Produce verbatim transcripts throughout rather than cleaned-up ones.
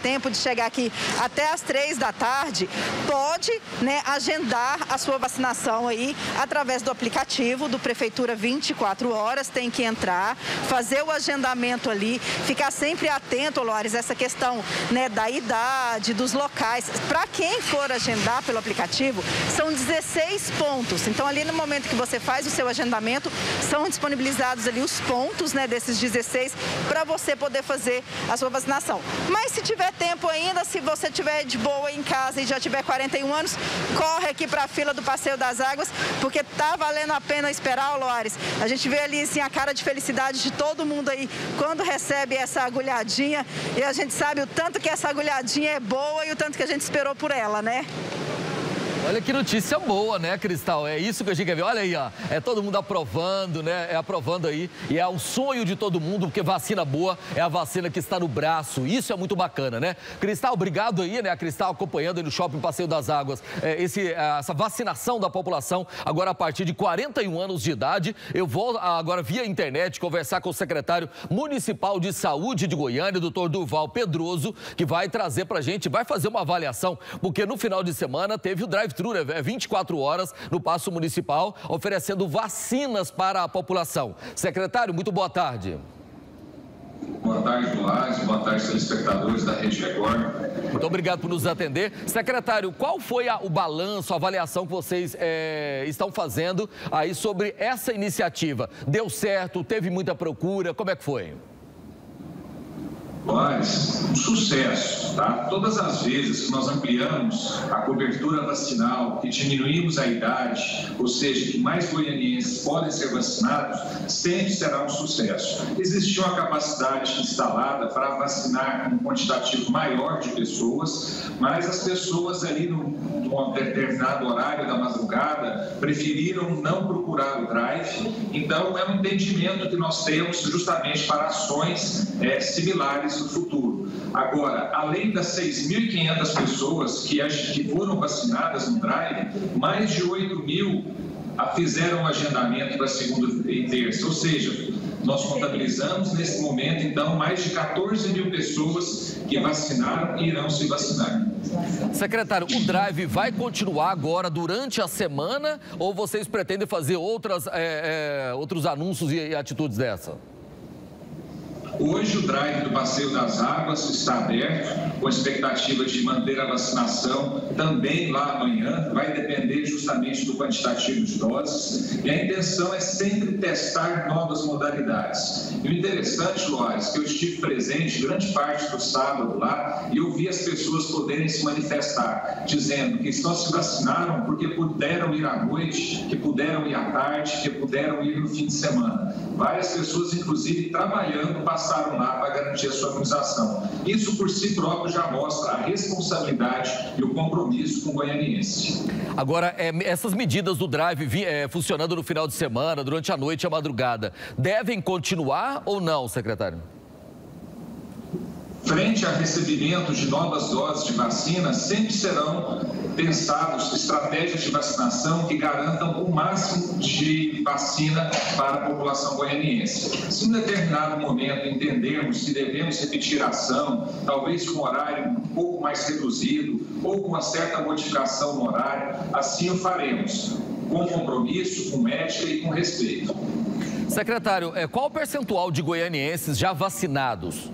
tempo de chegar aqui até às três da tarde, pode, né, agendar a sua vacinação aí através do aplicativo do Prefeitura vinte e quatro horas, tem que entrar, fazer o agendamento ali, ficar sempre atento, Loares, essa questão, né, da idade, dos locais. Para quem for agendar pelo aplicativo, são dezesseis pontos. Então, ali no momento que você faz o seu agendamento, são disponibilizados ali os pontos, né, desses dezesseis para você poder fazer a sua vacinação. Mas se tiver tempo ainda, se você estiver de boa em casa e já tiver quarenta e um anos, corre aqui para a fila do Passeio das Águas, porque tá valendo a pena esperar, Loares. A gente vê ali, assim, a cara de felicidade de todo mundo aí quando recebe essa agulhadinha, e a gente sabe o tanto que essa agulhadinha é boa e o tanto que a gente esperou por ela, né? Olha que notícia boa, né, Cristal? É isso que a gente quer ver. Olha aí, ó. É todo mundo aprovando, né? É aprovando aí. E é um sonho de todo mundo, porque vacina boa é a vacina que está no braço. Isso é muito bacana, né? Cristal, obrigado aí, né? A Cristal acompanhando aí no Shopping Passeio das Águas é, esse, essa vacinação da população agora a partir de quarenta e um anos de idade. Eu vou agora via internet conversar com o secretário municipal de saúde de Goiânia, doutor Durval Pedroso, que vai trazer pra gente, vai fazer uma avaliação, porque no final de semana teve o drive é vinte e quatro horas no Paço Municipal, oferecendo vacinas para a população. Secretário, muito boa tarde. Boa tarde, Loares. Boa tarde, telespectadores da Rede Record. Muito obrigado por nos atender. Secretário, qual foi a, o balanço, a avaliação que vocês é, estão fazendo aí sobre essa iniciativa? Deu certo? Teve muita procura? Como é que foi? Loares, um sucesso, tá? Todas as vezes que nós ampliamos a cobertura vacinal, que diminuímos a idade, ou seja, que mais goianienses podem ser vacinados, sempre será um sucesso. Existiu uma capacidade instalada para vacinar um quantitativo maior de pessoas, mas as pessoas ali num, num determinado horário da madrugada preferiram não procurar o drive. Então, é um entendimento que nós temos justamente para ações é, similares no futuro. Agora, além das seis mil e quinhentas pessoas que, que foram vacinadas no drive, mais de oito mil fizeram o agendamento para segunda e terça, ou seja, nós contabilizamos nesse momento, então, mais de quatorze mil pessoas que vacinaram e irão se vacinar. Secretário, o drive vai continuar agora durante a semana ou vocês pretendem fazer outras, é, é, outros anúncios e, e atitudes dessa? Hoje o drive do Passeio das Águas está aberto, com a expectativa de manter a vacinação também lá amanhã. Vai depender justamente do quantitativo de doses. E a intenção é sempre testar novas modalidades. E o interessante, Loares, que eu estive presente grande parte do sábado lá e eu vi as pessoas poderem se manifestar, dizendo que só se vacinaram porque puderam ir à noite, que puderam ir à tarde, que puderam ir no fim de semana. Várias pessoas, inclusive, trabalhando, passaram lá para garantir a sua imunização. Isso, por si próprio, já mostra a responsabilidade e o compromisso com o goianiense. Agora, é, essas medidas do drive é, funcionando no final de semana, durante a noite e a madrugada, devem continuar ou não, secretário? Frente a recebimento de novas doses de vacina, sempre serão pensados estratégias de vacinação que garantam o máximo de vacina para a população goianiense. Se em determinado momento entendermos que devemos repetir a ação, talvez com horário um pouco mais reduzido ou com uma certa modificação no horário, assim o faremos, com compromisso, com ética e com respeito. Secretário, qual o percentual de goianienses já vacinados?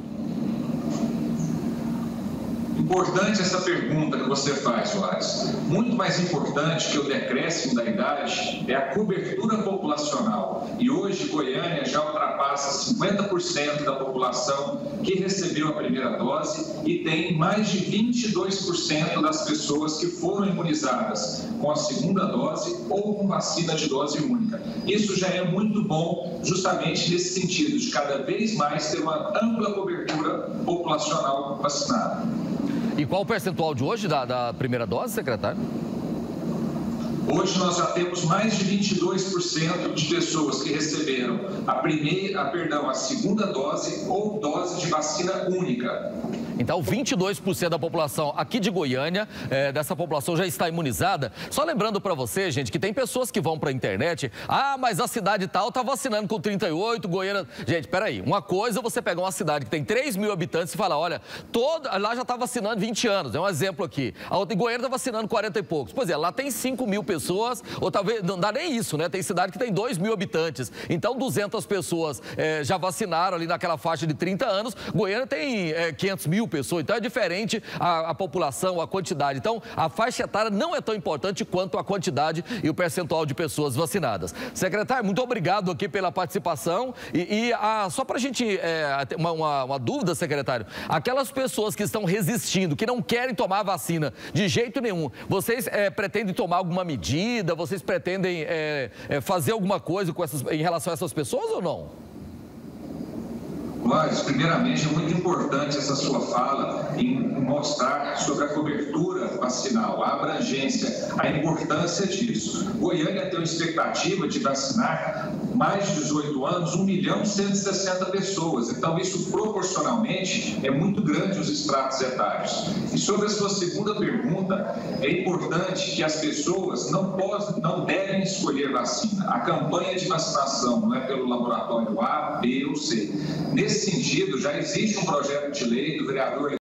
Importante essa pergunta que você faz, Soares. Muito mais importante que o decréscimo da idade é a cobertura populacional. E hoje, Goiânia já ultrapassa cinquenta por cento da população que recebeu a primeira dose e tem mais de vinte e dois por cento das pessoas que foram imunizadas com a segunda dose ou com vacina de dose única. Isso já é muito bom, justamente nesse sentido, de cada vez mais ter uma ampla cobertura populacional vacinada. E qual o percentual de hoje da, da primeira dose, secretário? Hoje nós já temos mais de vinte e dois por cento de pessoas que receberam a primeira, a, perdão, a segunda dose ou dose de vacina única. Então, vinte e dois por cento da população aqui de Goiânia, é, dessa população já está imunizada. Só lembrando para você, gente, que tem pessoas que vão para a internet. Ah, mas a cidade tal está vacinando com trinta e oito, Goiânia... Gente, peraí. Uma coisa é você pegar uma cidade que tem três mil habitantes e falar, olha, toda... lá já está vacinando vinte anos. É um exemplo aqui. A outra, Goiânia está vacinando quarenta e poucos. Pois é, lá tem cinco mil pessoas, ou talvez... Não dá nem isso, né? Tem cidade que tem dois mil habitantes. Então, duzentas pessoas é, já vacinaram ali naquela faixa de trinta anos. Goiânia tem é, quinhentos mil pessoas, então é diferente a, a população, a quantidade. Então, a faixa etária não é tão importante quanto a quantidade e o percentual de pessoas vacinadas. Secretário, muito obrigado aqui pela participação. E, e a, só para a gente, é, uma, uma, uma dúvida, secretário, aquelas pessoas que estão resistindo, que não querem tomar a vacina de jeito nenhum, vocês é, pretendem tomar alguma medida? Vocês pretendem é, é, fazer alguma coisa com essas, em relação a essas pessoas ou não? Mas, primeiramente, é muito importante essa sua fala em mostrar sobre a cobertura vacinal, a abrangência, a importância disso. Goiânia tem uma expectativa de vacinar mais de dezoito anos, um milhão cento e sessenta pessoas. Então, isso proporcionalmente é muito grande os estratos etários. E sobre a sua segunda pergunta, é importante que as pessoas não, podem, não devem escolher vacina. A campanha de vacinação não é pelo laboratório A, B ou C. Nesse sentido, já existe um projeto de lei do vereador